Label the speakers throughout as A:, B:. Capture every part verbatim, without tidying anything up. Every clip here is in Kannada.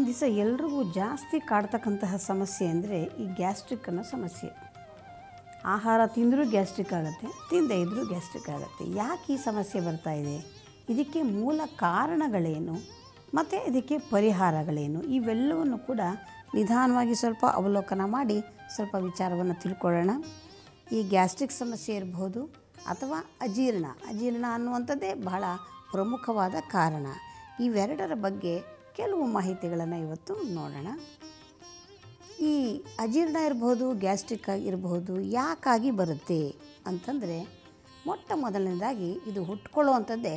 A: ದಿವಸ ಎಲ್ರಿಗೂ ಜಾಸ್ತಿ ಕಾಡ್ತಕ್ಕಂತಹ ಸಮಸ್ಯೆ ಅಂದರೆ ಈ ಗ್ಯಾಸ್ಟ್ರಿಕ್ ಅನ್ನೋ ಸಮಸ್ಯೆ. ಆಹಾರ ತಿಂದರೂ ಗ್ಯಾಸ್ಟ್ರಿಕ್ ಆಗುತ್ತೆ, ತಿಂದೇ ಇದ್ದರೂ ಗ್ಯಾಸ್ಟ್ರಿಕ್ ಆಗುತ್ತೆ. ಯಾಕೆ ಈ ಸಮಸ್ಯೆ ಬರ್ತಾ ಇದೆ, ಇದಕ್ಕೆ ಮೂಲ ಕಾರಣಗಳೇನು ಮತ್ತು ಇದಕ್ಕೆ ಪರಿಹಾರಗಳೇನು, ಇವೆಲ್ಲವನ್ನು ಕೂಡ ನಿಧಾನವಾಗಿ ಸ್ವಲ್ಪ ಅವಲೋಕನ ಮಾಡಿ ಸ್ವಲ್ಪ ವಿಚಾರವನ್ನು ತಿಳ್ಕೊಳ್ಳೋಣ. ಈ ಗ್ಯಾಸ್ಟ್ರಿಕ್ ಸಮಸ್ಯೆ ಇರಬಹುದು ಅಥವಾ ಅಜೀರ್ಣ ಅಜೀರ್ಣ ಅನ್ನುವಂಥದ್ದೇ ಬಹಳ ಪ್ರಮುಖವಾದ ಕಾರಣ. ಇವೆರಡರ ಬಗ್ಗೆ ಕೆಲವು ಮಾಹಿತಿಗಳನ್ನು ಇವತ್ತು ನೋಡೋಣ. ಈ ಅಜೀರ್ಣ ಇರಬಹುದು, ಗ್ಯಾಸ್ಟ್ರಿಕ್ ಇರಬಹುದು, ಯಾಕಾಗಿ ಬರುತ್ತೆ ಅಂತಂದರೆ, ಮೊಟ್ಟ ಮೊದಲನೇದಾಗಿ ಇದು ಹುಟ್ಕೊಳ್ಳುವಂಥದ್ದೇ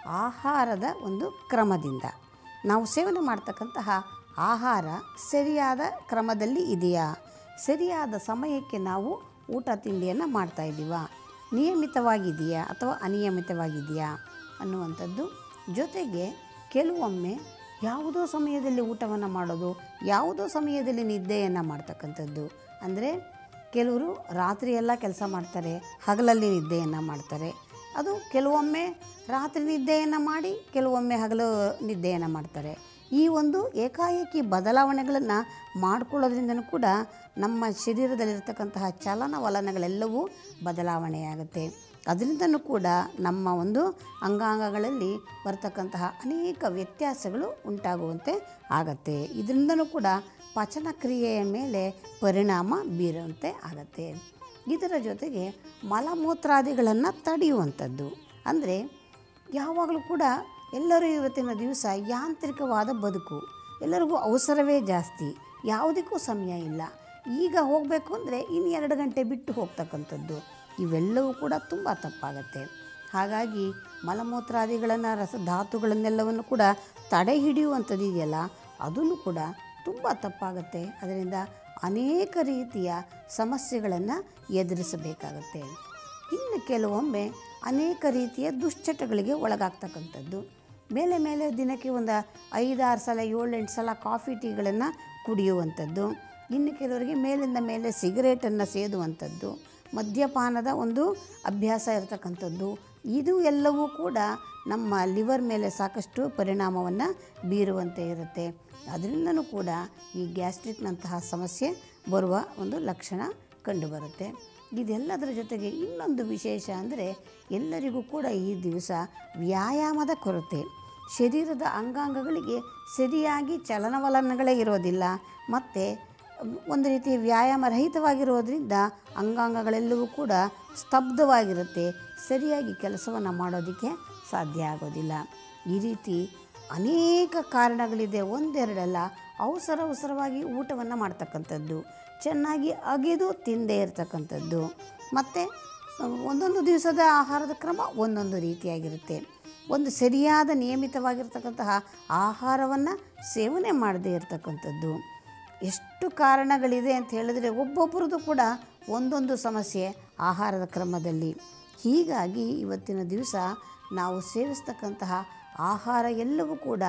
A: ಆಹಾರದ ಒಂದು ಕ್ರಮದಿಂದ. ನಾವು ಸೇವನೆ ಮಾಡ್ತಕ್ಕಂತಹ ಆಹಾರ ಸರಿಯಾದ ಕ್ರಮದಲ್ಲಿ ಇದೆಯಾ, ಸರಿಯಾದ ಸಮಯಕ್ಕೆ ನಾವು ಊಟ ತಿಂಡಿಯನ್ನು ಮಾಡ್ತಾಯಿದ್ದೀವಾ, ನಿಯಮಿತವಾಗಿದೆಯಾ ಅಥವಾ ಅನಿಯಮಿತವಾಗಿದೆಯಾ ಅನ್ನುವಂಥದ್ದು. ಜೊತೆಗೆ ಕೆಲವೊಮ್ಮೆ ಯಾವುದೋ ಸಮಯದಲ್ಲಿ ಊಟವನ್ನು ಮಾಡೋದು, ಯಾವುದೋ ಸಮಯದಲ್ಲಿ ನಿದ್ದೆಯನ್ನು ಮಾಡ್ತಕ್ಕಂಥದ್ದು. ಅಂದರೆ ಕೆಲವರು ರಾತ್ರಿಯೆಲ್ಲ ಕೆಲಸ ಮಾಡ್ತಾರೆ, ಹಗಲಲ್ಲಿ ನಿದ್ದೆಯನ್ನು ಮಾಡ್ತಾರೆ. ಅದು ಕೆಲವೊಮ್ಮೆ ರಾತ್ರಿ ನಿದ್ದೆಯನ್ನು ಮಾಡಿ ಕೆಲವೊಮ್ಮೆ ಹಗಲು ನಿದ್ದೆಯನ್ನು ಮಾಡ್ತಾರೆ. ಈ ಒಂದು ಏಕಾಏಕಿ ಬದಲಾವಣೆಗಳನ್ನು ಮಾಡಿಕೊಳ್ಳೋದ್ರಿಂದನೂ ಕೂಡ ನಮ್ಮ ಶರೀರದಲ್ಲಿರ್ತಕ್ಕಂತಹ ಚಲನವಲನಗಳೆಲ್ಲವೂ ಬದಲಾವಣೆಯಾಗುತ್ತೆ. ಅದರಿಂದನೂ ಕೂಡ ನಮ್ಮ ಒಂದು ಅಂಗಾಂಗಗಳಲ್ಲಿ ಬರ್ತಕ್ಕಂತಹ ಅನೇಕ ವ್ಯತ್ಯಾಸಗಳು ಉಂಟಾಗುವಂತೆ ಆಗತ್ತೆ. ಇದರಿಂದನೂ ಕೂಡ ಪಚನ ಕ್ರಿಯೆಯ ಮೇಲೆ ಪರಿಣಾಮ ಬೀರುವಂತೆ ಆಗತ್ತೆ. ಇದರ ಜೊತೆಗೆ ಮಲಮೂತ್ರಾದಿಗಳನ್ನು ತಡೆಯುವಂಥದ್ದು. ಅಂದರೆ ಯಾವಾಗಲೂ ಕೂಡ ಎಲ್ಲರೂ ಇವತ್ತಿನ ದಿವಸ ಯಾಂತ್ರಿಕವಾದ ಬದುಕು, ಎಲ್ಲರಿಗೂ ಅವಸರವೇ ಜಾಸ್ತಿ, ಯಾವುದಕ್ಕೂ ಸಮಯ ಇಲ್ಲ. ಈಗ ಹೋಗಬೇಕು ಅಂದರೆ ಇನ್ನು ಎರಡು ಗಂಟೆ ಬಿಟ್ಟು ಹೋಗ್ತಕ್ಕಂಥದ್ದು. ಇವೆಲ್ಲವೂ ಕೂಡ ತುಂಬ ತಪ್ಪಾಗತ್ತೆ. ಹಾಗಾಗಿ ಮಲಮೂತ್ರಾದಿಗಳನ್ನು ರಸ ಧಾತುಗಳನ್ನೆಲ್ಲವನ್ನು ಕೂಡ ತಡೆ ಹಿಡಿಯುವಂಥದ್ದು ಇದೆಯಲ್ಲ, ಅದನ್ನು ಕೂಡ ತುಂಬ ತಪ್ಪಾಗತ್ತೆ. ಅದರಿಂದ ಅನೇಕ ರೀತಿಯ ಸಮಸ್ಯೆಗಳನ್ನು ಎದುರಿಸಬೇಕಾಗತ್ತೆ. ಇನ್ನು ಕೆಲವೊಮ್ಮೆ ಅನೇಕ ರೀತಿಯ ದುಶ್ಚಟಗಳಿಗೆ ಒಳಗಾಗ್ತಕ್ಕಂಥದ್ದು. ಮೇಲೆ ಮೇಲೆ ದಿನಕ್ಕೆ ಒಂದು ಐದಾರು ಸಲ ಏಳೆಂಟು ಸಲ ಕಾಫಿ ಟೀಗಳನ್ನು ಕುಡಿಯುವಂಥದ್ದು. ಇನ್ನು ಕೆಲವರಿಗೆ ಮೇಲಿಂದ ಮೇಲೆ ಸಿಗರೇಟನ್ನು ಸೇದುವಂಥದ್ದು, ಮದ್ಯಪಾನದ ಒಂದು ಅಭ್ಯಾಸ ಇರತಕ್ಕಂಥದ್ದು. ಇದು ಎಲ್ಲವೂ ಕೂಡ ನಮ್ಮ ಲಿವರ್ ಮೇಲೆ ಸಾಕಷ್ಟು ಪರಿಣಾಮವನ್ನು ಬೀರುವಂತೆ ಇರುತ್ತೆ. ಅದರಿಂದನೂ ಕೂಡ ಈ ಗ್ಯಾಸ್ಟ್ರಿಕ್ನಂತಹ ಸಮಸ್ಯೆ ಬರುವ ಒಂದು ಲಕ್ಷಣ ಕಂಡುಬರುತ್ತೆ. ಇದೆಲ್ಲದರ ಜೊತೆಗೆ ಇನ್ನೊಂದು ವಿಶೇಷ ಅಂದರೆ, ಎಲ್ಲರಿಗೂ ಕೂಡ ಈ ದಿವಸ ವ್ಯಾಯಾಮದ ಕೊರತೆ. ಶರೀರದ ಅಂಗಾಂಗಗಳಿಗೆ ಸರಿಯಾಗಿ ಚಲನವಲನಗಳೇ ಇರೋದಿಲ್ಲ, ಮತ್ತು ಒಂದು ರೀತಿ ವ್ಯಾಯಾಮ ರಹಿತವಾಗಿರೋದ್ರಿಂದ ಅಂಗಾಂಗಗಳೆಲ್ಲವೂ ಕೂಡ ಸ್ತಬ್ಧವಾಗಿರುತ್ತೆ, ಸರಿಯಾಗಿ ಕೆಲಸವನ್ನು ಮಾಡೋದಕ್ಕೆ ಸಾಧ್ಯ ಆಗೋದಿಲ್ಲ. ಈ ರೀತಿ ಅನೇಕ ಕಾರಣಗಳಿದೆ, ಒಂದೆರಡಲ್ಲ. ಅವಸರ ಅವಸರವಾಗಿ ಊಟವನ್ನು ಮಾಡ್ತಕ್ಕಂಥದ್ದು, ಚೆನ್ನಾಗಿ ಅಗೆದು ತಿಂದೇ ಇರತಕ್ಕಂಥದ್ದು, ಮತ್ತು ಒಂದೊಂದು ದಿವಸದ ಆಹಾರದ ಕ್ರಮ ಒಂದೊಂದು ರೀತಿಯಾಗಿರುತ್ತೆ. ಒಂದು ಸರಿಯಾದ ನಿಯಮಿತವಾಗಿರ್ತಕ್ಕಂತಹ ಆಹಾರವನ್ನು ಸೇವನೆ ಮಾಡದೇ ಇರತಕ್ಕಂಥದ್ದು. ಎಷ್ಟು ಕಾರಣಗಳಿದೆ ಅಂತ ಹೇಳಿದ್ರೆ, ಒಬ್ಬೊಬ್ಬರದ್ದು ಕೂಡ ಒಂದೊಂದು ಸಮಸ್ಯೆ ಆಹಾರದ ಕ್ರಮದಲ್ಲಿ. ಹೀಗಾಗಿ ಇವತ್ತಿನ ದಿವಸ ನಾವು ಸೇವಿಸ್ತಕ್ಕಂತಹ ಆಹಾರ ಎಲ್ಲವೂ ಕೂಡ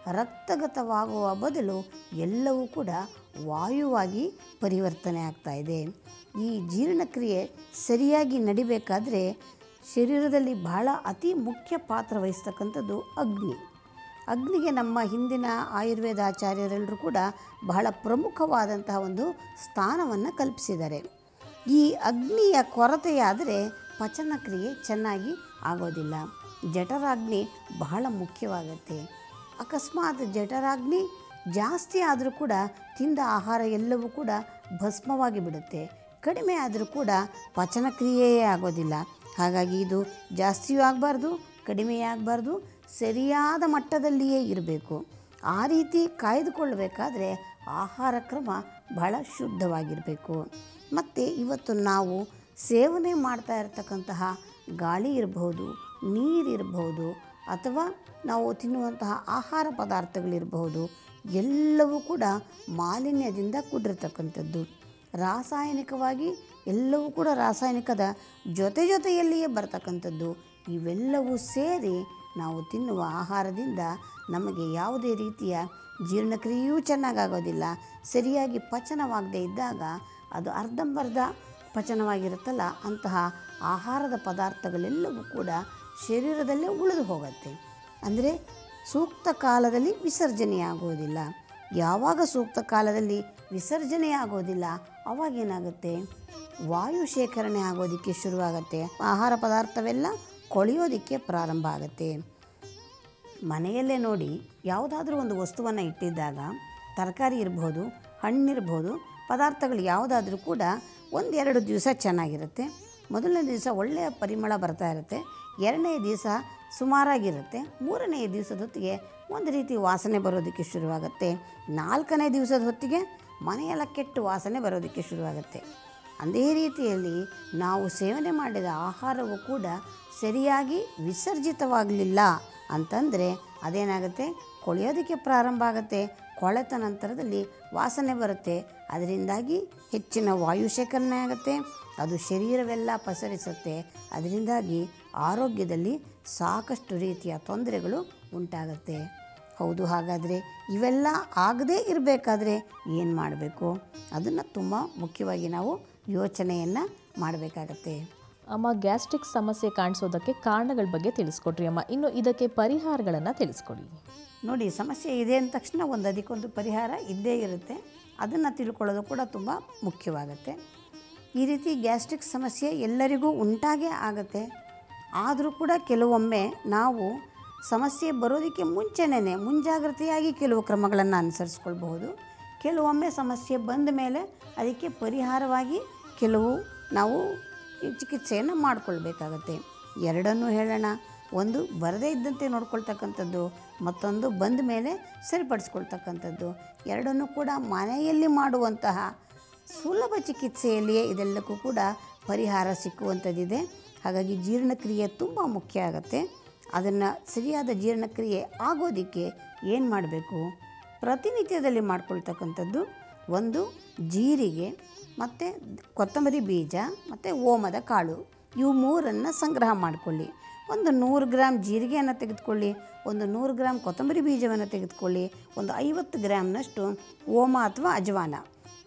A: ರಕ್ತಗತವಾಗುವ ಬದಲು ಎಲ್ಲವೂ ಕೂಡ ವಾಯುವಾಗಿ ಪರಿವರ್ತನೆ ಆಗ್ತಾಯಿದೆ. ಈ ಜೀರ್ಣಕ್ರಿಯೆ ಸರಿಯಾಗಿ ನಡಿಬೇಕಾದರೆ ಶರೀರದಲ್ಲಿ ಬಹಳ ಅತಿ ಮುಖ್ಯ ಪಾತ್ರ ವಹಿಸ್ತಕ್ಕಂಥದ್ದು ಅಗ್ನಿ. ಅಗ್ನಿಗೆ ನಮ್ಮ ಹಿಂದಿನ ಆಯುರ್ವೇದ ಆಚಾರ್ಯರೆಲ್ಲರೂ ಕೂಡ ಬಹಳ ಪ್ರಮುಖವಾದಂತಹ ಒಂದು ಸ್ಥಾನವನ್ನು ಕಲ್ಪಿಸಿದ್ದಾರೆ. ಈ ಅಗ್ನಿಯ ಕೊರತೆಯಾದರೆ ಪಚನ ಕ್ರಿಯೆ ಚೆನ್ನಾಗಿ ಆಗೋದಿಲ್ಲ. ಜಠರಾಗ್ನಿ ಬಹಳ ಮುಖ್ಯವಾಗುತ್ತೆ. ಅಕಸ್ಮಾತ್ ಜಠರಾಗ್ನಿ ಜಾಸ್ತಿ ಆದರೂ ಕೂಡ ತಿಂದ ಆಹಾರ ಎಲ್ಲವೂ ಕೂಡ ಭಸ್ಮವಾಗಿ ಬಿಡುತ್ತೆ. ಕಡಿಮೆ ಆದರೂ ಕೂಡ ಪಚನ ಕ್ರಿಯೆಯೇ ಆಗೋದಿಲ್ಲ. ಹಾಗಾಗಿ ಇದು ಜಾಸ್ತಿಯೂ ಆಗಬಾರ್ದು, ಕಡಿಮೆಯೇ ಆಗಬಾರ್ದು, ಸರಿಯಾದ ಮಟ್ಟದಲ್ಲಿಯೇ ಇರಬೇಕು. ಆ ರೀತಿ ಕಾಯ್ದುಕೊಳ್ಳಬೇಕಾದ್ರೆ ಆಹಾರ ಕ್ರಮ ಬಹಳ ಶುದ್ಧವಾಗಿರಬೇಕು. ಮತ್ತು ಇವತ್ತು ನಾವು ಸೇವನೆ ಮಾಡ್ತಾ ಇರತಕ್ಕಂತಹ ಗಾಳಿ ಇರಬಹುದು, ನೀರಿರಬಹುದು, ಅಥವಾ ನಾವು ತಿನ್ನುವಂತಹ ಆಹಾರ ಪದಾರ್ಥಗಳಿರಬಹುದು, ಎಲ್ಲವೂ ಕೂಡ ಮಾಲಿನ್ಯದಿಂದ ಕೂಡಿರ್ತಕ್ಕಂಥದ್ದು. ರಾಸಾಯನಿಕವಾಗಿ ಎಲ್ಲವೂ ಕೂಡ ರಾಸಾಯನಿಕದ ಜೊತೆ ಜೊತೆಯಲ್ಲಿಯೇ ಬರ್ತಕ್ಕಂಥದ್ದು. ಇವೆಲ್ಲವೂ ಸೇರಿ ನಾವು ತಿನ್ನುವ ಆಹಾರದಿಂದ ನಮಗೆ ಯಾವುದೇ ರೀತಿಯ ಜೀರ್ಣಕ್ರಿಯೆಯೂ ಚೆನ್ನಾಗಾಗೋದಿಲ್ಲ. ಸರಿಯಾಗಿ ಪಚನವಾಗದೇ ಇದ್ದಾಗ ಅದು ಅರ್ಧಂಬರ್ಧ ಪಚನವಾಗಿರುತ್ತಲ್ಲ, ಅಂತಹ ಆಹಾರದ ಪದಾರ್ಥಗಳೆಲ್ಲವೂ ಕೂಡ ಶರೀರದಲ್ಲೇ ಉಳಿದು ಹೋಗುತ್ತೆ. ಅಂದರೆ ಸೂಕ್ತ ಕಾಲದಲ್ಲಿ ವಿಸರ್ಜನೆಯಾಗುವುದಿಲ್ಲ. ಯಾವಾಗ ಸೂಕ್ತ ಕಾಲದಲ್ಲಿ ವಿಸರ್ಜನೆ ಆಗೋದಿಲ್ಲ ಅವಾಗೇನಾಗುತ್ತೆ, ವಾಯು ಶೇಖರಣೆ ಆಗೋದಕ್ಕೆ ಶುರುವಾಗುತ್ತೆ, ಆಹಾರ ಪದಾರ್ಥವೆಲ್ಲ ಕೊಳೆಯೋದಕ್ಕೆ ಪ್ರಾರಂಭ ಆಗುತ್ತೆ. ಮನೆಯಲ್ಲೇ ನೋಡಿ, ಯಾವುದಾದ್ರೂ ಒಂದು ವಸ್ತುವನ್ನು ಇಟ್ಟಿದ್ದಾಗ ತರಕಾರಿ ಇರ್ಬೋದು, ಹಣ್ಣಿರ್ಬೋದು, ಪದಾರ್ಥಗಳು ಯಾವುದಾದ್ರೂ ಕೂಡ ಒಂದೆರಡು ದಿವಸ ಚೆನ್ನಾಗಿರುತ್ತೆ. ಮೊದಲನೇ ದಿವಸ ಒಳ್ಳೆಯ ಪರಿಮಳ ಬರ್ತಾ ಇರುತ್ತೆ, ಎರಡನೇ ದಿವಸ ಸುಮಾರಾಗಿರುತ್ತೆ, ಮೂರನೇ ದಿವಸದ ಹೊತ್ತಿಗೆ ಒಂದು ರೀತಿ ವಾಸನೆ ಬರೋದಕ್ಕೆ ಶುರುವಾಗುತ್ತೆ, ನಾಲ್ಕನೇ ದಿವಸದ ಹೊತ್ತಿಗೆ ಮನೆಯೆಲ್ಲ ಕೆಟ್ಟು ವಾಸನೆ ಬರೋದಕ್ಕೆ ಶುರುವಾಗುತ್ತೆ. ಅದೇ ರೀತಿಯಲ್ಲಿ ನಾವು ಸೇವನೆ ಮಾಡಿದ ಆಹಾರವು ಕೂಡ ಸರಿಯಾಗಿ ವಿಸರ್ಜಿತವಾಗಲಿಲ್ಲ ಅಂತಂದರೆ ಅದೇನಾಗುತ್ತೆ, ಕೊಳೆಯೋದಕ್ಕೆ ಪ್ರಾರಂಭ ಆಗುತ್ತೆ, ಕೊಳೆತ ನಂತರದಲ್ಲಿ ವಾಸನೆ ಬರುತ್ತೆ, ಅದರಿಂದಾಗಿ ಹೆಚ್ಚಿನ ವಾಯು ಶೇಖರಣೆ ಆಗುತ್ತೆ, ಅದು ಶರೀರವೆಲ್ಲ ಪಸರಿಸುತ್ತೆ, ಅದರಿಂದಾಗಿ ಆರೋಗ್ಯದಲ್ಲಿ ಸಾಕಷ್ಟು ರೀತಿಯ ತೊಂದರೆಗಳು ಉಂಟಾಗುತ್ತೆ. ಹೌದು, ಹಾಗಾದರೆ ಇವೆಲ್ಲ ಆಗದೇ ಇರಬೇಕಾದ್ರೆ ಏನು ಮಾಡಬೇಕು, ಅದನ್ನು ತುಂಬ ಮುಖ್ಯವಾಗಿ ನಾವು ಯೋಚನೆಯನ್ನು ಮಾಡಬೇಕಾಗತ್ತೆ.
B: ಅಮ್ಮ, ಗ್ಯಾಸ್ಟ್ರಿಕ್ ಸಮಸ್ಯೆ ಕಾಣಿಸೋದಕ್ಕೆ ಕಾರಣಗಳ ಬಗ್ಗೆ ತಿಳಿಸ್ಕೊಡ್ರಿ ಅಮ್ಮ. ಇನ್ನು ಇದಕ್ಕೆ ಪರಿಹಾರಗಳನ್ನು ತಿಳಿಸ್ಕೊಡಿ.
A: ನೋಡಿ, ಸಮಸ್ಯೆ ಇದೆ ಅಂದ ತಕ್ಷಣ ಒಂದು ಅದಕ್ಕೊಂದು ಪರಿಹಾರ ಇದ್ದೇ ಇರುತ್ತೆ, ಅದನ್ನು ತಿಳ್ಕೊಳ್ಳೋದು ಕೂಡ ತುಂಬ ಮುಖ್ಯವಾಗುತ್ತೆ. ಈ ರೀತಿ ಗ್ಯಾಸ್ಟ್ರಿಕ್ ಸಮಸ್ಯೆ ಎಲ್ಲರಿಗೂ ಉಂಟಾಗೇ ಆಗುತ್ತೆ. ಆದರೂ ಕೂಡ ಕೆಲವೊಮ್ಮೆ ನಾವು ಸಮಸ್ಯೆ ಬರೋದಕ್ಕೆ ಮುಂಚೆನೇ ಮುಂಜಾಗ್ರತೆಯಾಗಿ ಕೆಲವು ಕ್ರಮಗಳನ್ನು ಅನುಸರಿಸ್ಕೊಳ್ಬಹುದು. ಕೆಲವೊಮ್ಮೆ ಸಮಸ್ಯೆ ಬಂದ ಮೇಲೆ ಅದಕ್ಕೆ ಪರಿಹಾರವಾಗಿ ಕೆಲವು ನಾವು ಚಿಕಿತ್ಸೆಯನ್ನು ಮಾಡಿಕೊಳ್ಬೇಕಾಗತ್ತೆ. ಎರಡನ್ನೂ ಹೇಳೋಣ. ಒಂದು ಬರದೇ ಇದ್ದಂತೆ ನೋಡ್ಕೊಳ್ತಕ್ಕಂಥದ್ದು, ಮತ್ತೊಂದು ಬಂದ ಮೇಲೆ ಸರಿಪಡಿಸ್ಕೊಳ್ತಕ್ಕಂಥದ್ದು. ಎರಡನ್ನೂ ಕೂಡ ಮನೆಯಲ್ಲಿ ಮಾಡುವಂತಹ ಸುಲಭ ಚಿಕಿತ್ಸೆಯಲ್ಲಿಯೇ ಇದೆಲ್ಲಕ್ಕೂ ಕೂಡ ಪರಿಹಾರ ಸಿಕ್ಕುವಂಥದ್ದಿದೆ. ಹಾಗಾಗಿ ಜೀರ್ಣಕ್ರಿಯೆ ತುಂಬ ಮುಖ್ಯ ಆಗುತ್ತೆ. ಅದನ್ನು ಸರಿಯಾದ ಜೀರ್ಣಕ್ರಿಯೆ ಆಗೋದಕ್ಕೆ ಏನು ಮಾಡಬೇಕು, ಪ್ರತಿನಿತ್ಯದಲ್ಲಿ ಮಾಡ್ಕೊಳ್ತಕ್ಕಂಥದ್ದು ಒಂದು ಜೀರಿಗೆ ಮತ್ತು ಕೊತ್ತಂಬರಿ ಬೀಜ ಮತ್ತು ಓಮದ ಕಾಳು, ಇವು ಮೂರನ್ನು ಸಂಗ್ರಹ ಮಾಡಿಕೊಳ್ಳಿ. ಒಂದು ನೂರು ಗ್ರಾಮ್ ಜೀರಿಗೆಯನ್ನು ತೆಗೆದುಕೊಳ್ಳಿ, ಒಂದು ನೂರು ಗ್ರಾಮ್ ಕೊತ್ತಂಬರಿ ಬೀಜವನ್ನು ತೆಗೆದುಕೊಳ್ಳಿ, ಒಂದು ಐವತ್ತು ಗ್ರಾಮ್ನಷ್ಟು ಓಮ ಅಥವಾ ಅಜವಾನ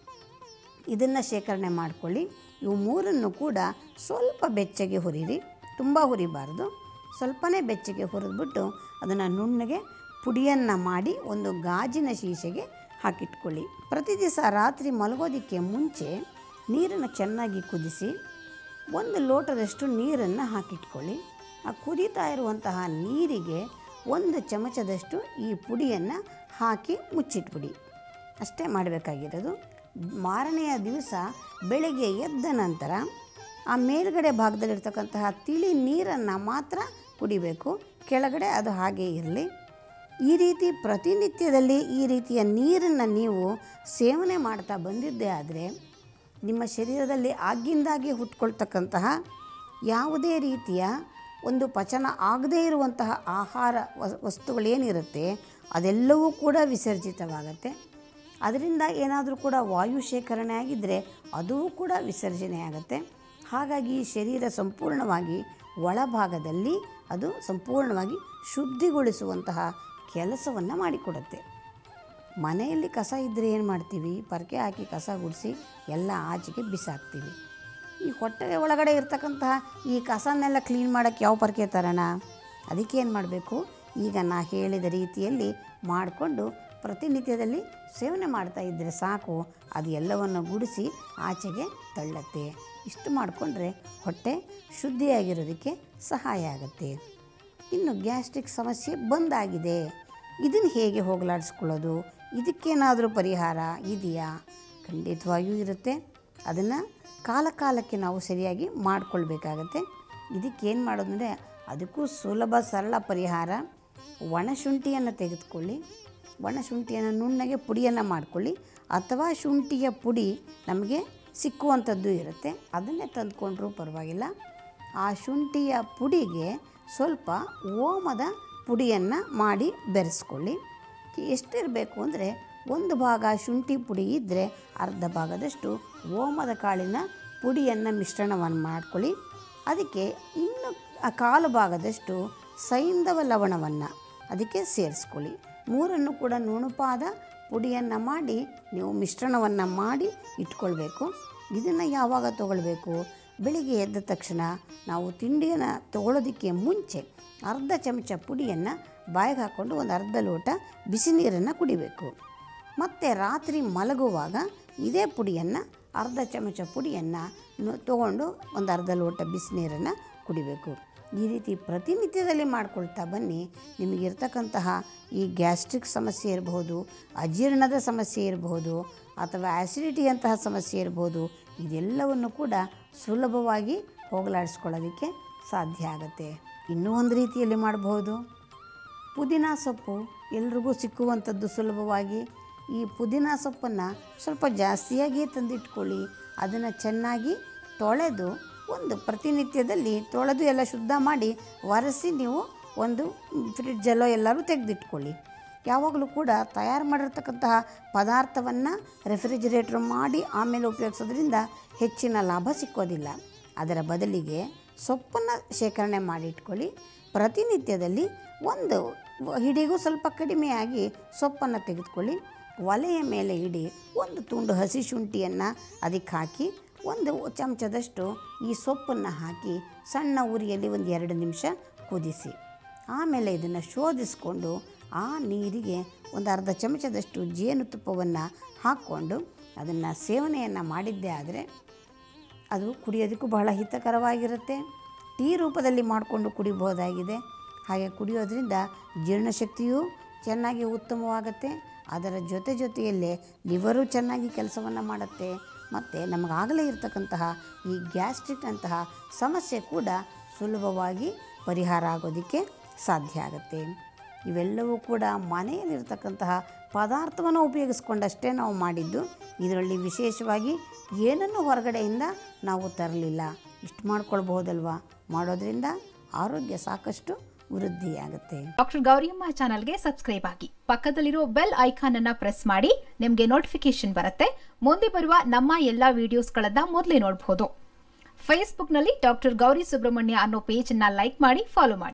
A: ಇದನ್ನು ಶೇಖರಣೆ ಮಾಡಿಕೊಳ್ಳಿ. ಇವು ಮೂರನ್ನು ಕೂಡ ಸ್ವಲ್ಪ ಬೆಚ್ಚಗೆ ಹುರಿರಿ, ತುಂಬ ಹುರಿಬಾರ್ದು, ಸ್ವಲ್ಪನೇ ಬೆಚ್ಚಗೆ ಹುರಿದ್ಬಿಟ್ಟು ಅದನ್ನು ನುಣ್ಣಗೆ ಪುಡಿಯನ್ನು ಮಾಡಿ ಒಂದು ಗಾಜಿನ ಶೀಶೆಗೆ ಹಾಕಿಟ್ಕೊಳ್ಳಿ. ಪ್ರತಿ ದಿವಸ ರಾತ್ರಿ ಮಲಗೋದಕ್ಕೆ ಮುಂಚೆ ನೀರನ್ನು ಚೆನ್ನಾಗಿ ಕುದಿಸಿ ಒಂದು ಲೋಟದಷ್ಟು ನೀರನ್ನು ಹಾಕಿಟ್ಕೊಳ್ಳಿ. ಆ ಕುದೀತಾ ಇರುವಂತಹ ನೀರಿಗೆ ಒಂದು ಚಮಚದಷ್ಟು ಈ ಪುಡಿಯನ್ನು ಹಾಕಿ ಮುಚ್ಚಿಟ್ಬಿಡಿ. ಅಷ್ಟೇ ಮಾಡಬೇಕಾಗಿರೋದು. ಮಾರನೆಯ ದಿವಸ ಬೆಳಗ್ಗೆ ಎದ್ದ ನಂತರ ಆ ಮೇಲ್ಗಡೆ ಭಾಗದಲ್ಲಿರ್ತಕ್ಕಂತಹ ತಿಳಿ ನೀರನ್ನು ಮಾತ್ರ ಕುಡಿಬೇಕು, ಕೆಳಗಡೆ ಅದು ಹಾಗೇ ಇರಲಿ. ಈ ರೀತಿ ಪ್ರತಿನಿತ್ಯದಲ್ಲಿ ಈ ರೀತಿಯ ನೀರನ್ನು ನೀವು ಸೇವನೆ ಮಾಡ್ತಾ ಬಂದಿದ್ದೇ ಆದರೆ ನಿಮ್ಮ ಶರೀರದಲ್ಲಿ ಆಗಿಂದಾಗಿ ಹುಟ್ಕೊಳ್ತಕ್ಕಂತಹ ಯಾವುದೇ ರೀತಿಯ ಒಂದು ಪಚನ ಆಗದೇ ಇರುವಂತಹ ಆಹಾರ ವಸ್ತುಗಳೇನಿರುತ್ತೆ ಅದೆಲ್ಲವೂ ಕೂಡ ವಿಸರ್ಜಿತವಾಗುತ್ತೆ. ಅದರಿಂದ ಏನಾದರೂ ಕೂಡ ವಾಯು ಶೇಖರಣೆ ಆಗಿದ್ದರೆ ಅದೂ ಕೂಡ ವಿಸರ್ಜನೆ ಆಗುತ್ತೆ. ಹಾಗಾಗಿ ಶರೀರ ಸಂಪೂರ್ಣವಾಗಿ ಒಳಭಾಗದಲ್ಲಿ ಅದು ಸಂಪೂರ್ಣವಾಗಿ ಶುದ್ಧಿಗೊಳಿಸುವಂತಹ ಕೆಲಸವನ್ನು ಮಾಡಿಕೊಡುತ್ತೆ. ಮನೆಯಲ್ಲಿ ಕಸ ಇದ್ದರೆ ಏನು ಮಾಡ್ತೀವಿ, ಪರಕೆ ಹಾಕಿ ಕಸ ಗುಡಿಸಿ ಎಲ್ಲ ಆಚೆಗೆ ಬಿಸಾಕ್ತೀವಿ. ಈ ಹೊಟ್ಟೆ ಒಳಗಡೆ ಇರ್ತಕ್ಕಂತಹ ಈ ಕಸನ್ನೆಲ್ಲ ಕ್ಲೀನ್ ಮಾಡೋಕ್ಕೆ ಯಾವ ಪರಕೆ ತರೋಣ? ಅದಕ್ಕೆ ಏನು ಮಾಡಬೇಕು, ಈಗ ನಾ ಹೇಳಿದ ರೀತಿಯಲ್ಲಿ ಮಾಡಿಕೊಂಡು ಪ್ರತಿನಿತ್ಯದಲ್ಲಿ ಸೇವನೆ ಮಾಡ್ತಾ ಇದ್ದರೆ ಸಾಕು, ಅದು ಎಲ್ಲವನ್ನು ಗುಡಿಸಿ ಆಚೆಗೆ ತಳ್ಳತ್ತೆ. ಇಷ್ಟು ಮಾಡಿಕೊಂಡ್ರೆ ಹೊಟ್ಟೆ ಶುದ್ಧಿಯಾಗಿರೋದಕ್ಕೆ ಸಹಾಯ ಆಗುತ್ತೆ. ಇನ್ನು ಗ್ಯಾಸ್ಟ್ರಿಕ್ ಸಮಸ್ಯೆ ಬಂದಾಗಿದೆ, ಇದನ್ನು ಹೇಗೆ ಹೋಗಲಾಡಿಸ್ಕೊಳ್ಳೋದು, ಇದಕ್ಕೇನಾದರೂ ಪರಿಹಾರ ಇದೆಯಾ? ಖಂಡಿತವಾಗಿಯೂ ಇರುತ್ತೆ. ಅದನ್ನು ಕಾಲ ಕಾಲಕ್ಕೆ ನಾವು ಸರಿಯಾಗಿ ಮಾಡಿಕೊಳ್ಬೇಕಾಗತ್ತೆ. ಇದಕ್ಕೇನು ಮಾಡೋದಂದರೆ ಅದಕ್ಕೂ ಸುಲಭ ಸರಳ ಪರಿಹಾರ. ಒಣಶುಂಠಿಯನ್ನು ತೆಗೆದುಕೊಳ್ಳಿ, ಒಣಶುಂಠಿಯನ್ನು ನುಣ್ಣಗೆ ಪುಡಿಯನ್ನು ಮಾಡಿಕೊಳ್ಳಿ, ಅಥವಾ ಶುಂಠಿಯ ಪುಡಿ ನಮಗೆ ಸಿಕ್ಕುವಂಥದ್ದು ಇರುತ್ತೆ, ಅದನ್ನೇ ತಂದುಕೊಂಡ್ರೂ ಪರವಾಗಿಲ್ಲ. ಆ ಶುಂಠಿಯ ಪುಡಿಗೆ ಸ್ವಲ್ಪ ಓಮದ ಪುಡಿಯನ್ನು ಮಾಡಿ ಬೆರೆಸ್ಕೊಳ್ಳಿ. ಎಷ್ಟಿರಬೇಕು ಅಂದರೆ ಒಂದು ಭಾಗ ಶುಂಠಿ ಪುಡಿ ಇದ್ದರೆ ಅರ್ಧ ಭಾಗದಷ್ಟು ಓಮದ ಕಾಳಿನ ಪುಡಿಯನ್ನು ಮಿಶ್ರಣವನ್ನು ಮಾಡ್ಕೊಳ್ಳಿ. ಅದಕ್ಕೆ ಇನ್ನು ಕಾಲು ಭಾಗದಷ್ಟು ಸೈಂಧವ ಲವಣವನ್ನು ಅದಕ್ಕೆ ಸೇರಿಸ್ಕೊಳ್ಳಿ. ಮೂರನ್ನು ಕೂಡ ನುಣುಪಾದ ಪುಡಿಯನ್ನು ಮಾಡಿ ನೀವು ಮಿಶ್ರಣವನ್ನು ಮಾಡಿ ಇಟ್ಕೊಳ್ಬೇಕು. ಇದನ್ನು ಯಾವಾಗ ತೊಗೊಳ್ಬೇಕು? ಬೆಳಿಗ್ಗೆ ಎದ್ದ ತಕ್ಷಣ ನಾವು ತಿಂಡಿಯನ್ನು ತೊಗೊಳ್ಳೋದಕ್ಕೆ ಮುಂಚೆ ಅರ್ಧ ಚಮಚ ಪುಡಿಯನ್ನು ಬಾಯಿಗೆ ಹಾಕ್ಕೊಂಡು ಒಂದು ಅರ್ಧ ಲೋಟ ಬಿಸಿ ನೀರನ್ನು ಕುಡಿಬೇಕು. ಮತ್ತು ರಾತ್ರಿ ಮಲಗುವಾಗ ಇದೇ ಪುಡಿಯನ್ನು ಅರ್ಧ ಚಮಚ ಪುಡಿಯನ್ನು ತೊಗೊಂಡು ಒಂದು ಅರ್ಧ ಲೋಟ ಬಿಸಿನೀರನ್ನು ಕುಡಿಬೇಕು. ಈ ರೀತಿ ಪ್ರತಿನಿತ್ಯದಲ್ಲಿ ಮಾಡ್ಕೊಳ್ತಾ ಬನ್ನಿ. ನಿಮಗಿರ್ತಕ್ಕಂತಹ ಈ ಗ್ಯಾಸ್ಟ್ರಿಕ್ ಸಮಸ್ಯೆ ಇರಬಹುದು, ಅಜೀರ್ಣದ ಸಮಸ್ಯೆ ಇರಬಹುದು, ಅಥವಾ ಆ್ಯಸಿಡಿಟಿಯಂತಹ ಸಮಸ್ಯೆ ಇರ್ಬೋದು, ಇದೆಲ್ಲವನ್ನು ಕೂಡ ಸುಲಭವಾಗಿ ಹೋಗಲಾಡಿಸ್ಕೊಳ್ಳೋದಕ್ಕೆ ಸಾಧ್ಯ ಆಗುತ್ತೆ. ಇನ್ನೂ ಒಂದು ರೀತಿಯಲ್ಲಿ ಮಾಡಬಹುದು. ಪುದೀನ ಸೊಪ್ಪು ಎಲ್ರಿಗೂ ಸಿಕ್ಕುವಂಥದ್ದು ಸುಲಭವಾಗಿ. ಈ ಪುದೀನ ಸೊಪ್ಪನ್ನು ಸ್ವಲ್ಪ ಜಾಸ್ತಿಯಾಗಿ ತಂದಿಟ್ಕೊಳ್ಳಿ. ಅದನ್ನು ಚೆನ್ನಾಗಿ ತೊಳೆದು ಒಂದು ಪ್ರತಿನಿತ್ಯದಲ್ಲಿ ತೊಳೆದು ಎಲ್ಲ ಶುದ್ಧ ಮಾಡಿ ಒರೆಸಿ ನೀವು ಒಂದು ಫ್ರಿಡ್ಜಲ್ಲೋ ಎಲ್ಲರೂ ತೆಗೆದಿಟ್ಕೊಳ್ಳಿ. ಯಾವಾಗಲೂ ಕೂಡ ತಯಾರು ಮಾಡಿರ್ತಕ್ಕಂತಹ ಪದಾರ್ಥವನ್ನು ರೆಫ್ರಿಜಿರೇಟ್ರ್ ಮಾಡಿ ಆಮೇಲೆ ಉಪಯೋಗಿಸೋದ್ರಿಂದ ಹೆಚ್ಚಿನ ಲಾಭ ಸಿಕ್ಕೋದಿಲ್ಲ. ಅದರ ಬದಲಿಗೆ ಸೊಪ್ಪನ್ನು ಶೇಖರಣೆ ಮಾಡಿಟ್ಕೊಳ್ಳಿ. ಪ್ರತಿನಿತ್ಯದಲ್ಲಿ ಒಂದು ಹಿಡಿಗೂ ಸ್ವಲ್ಪ ಕಡಿಮೆಯಾಗಿ ಸೊಪ್ಪನ್ನು ತೆಗೆದುಕೊಳ್ಳಿ. ಒಲೆಯ ಮೇಲೆ ಇಡಿ ಒಂದು ತುಂಡು ಹಸಿ ಶುಂಠಿಯನ್ನು ಅದಕ್ಕೆ ಹಾಕಿ ಒಂದು ಚಮಚದಷ್ಟು ಈ ಸೊಪ್ಪನ್ನು ಹಾಕಿ ಸಣ್ಣ ಉರಿಯಲ್ಲಿ ಒಂದು ಎರಡು ನಿಮಿಷ ಕುದಿಸಿ, ಆಮೇಲೆ ಇದನ್ನು ಶೋಧಿಸಿಕೊಂಡು ಆ ನೀರಿಗೆ ಒಂದು ಅರ್ಧ ಚಮಚದಷ್ಟು ಜೇನುತುಪ್ಪವನ್ನು ಹಾಕ್ಕೊಂಡು ಅದನ್ನು ಸೇವನೆಯನ್ನು ಮಾಡಿದ್ದೇ ಆದರೆ ಅದು ಕುಡಿಯೋದಕ್ಕೂ ಬಹಳ ಹಿತಕರವಾಗಿರುತ್ತೆ. ಟೀ ರೂಪದಲ್ಲಿ ಮಾಡಿಕೊಂಡು ಕುಡಿಬಹುದಾಗಿದೆ. ಹಾಗೆ ಕುಡಿಯೋದ್ರಿಂದ ಜೀರ್ಣಶಕ್ತಿಯೂ ಚೆನ್ನಾಗಿ ಉತ್ತಮವಾಗುತ್ತೆ. ಅದರ ಜೊತೆ ಜೊತೆಯಲ್ಲೇ ಲಿವರು ಚೆನ್ನಾಗಿ ಕೆಲಸವನ್ನು ಮಾಡುತ್ತೆ. ಮತ್ತು ನಮಗಾಗಲೇ ಇರತಕ್ಕಂತಹ ಈ ಗ್ಯಾಸ್ಟ್ರಿಕ್ ಅಂತಹ ಸಮಸ್ಯೆ ಕೂಡ ಸುಲಭವಾಗಿ ಪರಿಹಾರ ಆಗೋದಕ್ಕೆ ಸಾಧ್ಯ ಆಗುತ್ತೆ. ಇವೆಲ್ಲವೂ ಕೂಡ ಮನೆಯಲ್ಲಿರ್ತಕ್ಕಂತಹ ಪದಾರ್ಥವನ್ನು ಉಪಯೋಗಿಸ್ಕೊಂಡಷ್ಟೇ ನಾವು ಮಾಡಿದ್ದು. ಇದರಲ್ಲಿ ವಿಶೇಷವಾಗಿ ಏನನ್ನು ಹೊರಗಡೆಯಿಂದ ನಾವು ತರಲಿಲ್ಲ. ಇಷ್ಟು ಮಾಡ್ಕೊಳ್ಬಹುದಲ್ವಾ? ಮಾಡೋದ್ರಿಂದ ಆರೋಗ್ಯ ಸಾಕಷ್ಟು ವೃದ್ಧಿಯಾಗುತ್ತೆ.
C: ಡಾಕ್ಟರ್ ಗೌರಿಯಮ್ಮ ಚಾನಲ್ಗೆ ಸಬ್ಸ್ಕ್ರೈಬ್ ಆಗಿ, ಪಕ್ಕದಲ್ಲಿರೋ ಬೆಲ್ ಐಕಾನ್ ಅನ್ನ ಪ್ರೆಸ್ ಮಾಡಿ. ನಿಮಗೆ ನೋಟಿಫಿಕೇಶನ್ ಬರುತ್ತೆ. ಮುಂದೆ ಬರುವ ನಮ್ಮ ಎಲ್ಲಾ ವಿಡಿಯೋಸ್ಗಳನ್ನ ಮೊದಲೇ ನೋಡಬಹುದು. ಫೇಸ್ಬುಕ್ನಲ್ಲಿ ಡಾಕ್ಟರ್ ಗೌರಿ ಸುಬ್ರಹ್ಮಣ್ಯ ಅನ್ನೋ ಪೇಜ್ ಅನ್ನ ಲೈಕ್ ಮಾಡಿ, ಫಾಲೋ ಮಾಡಿ.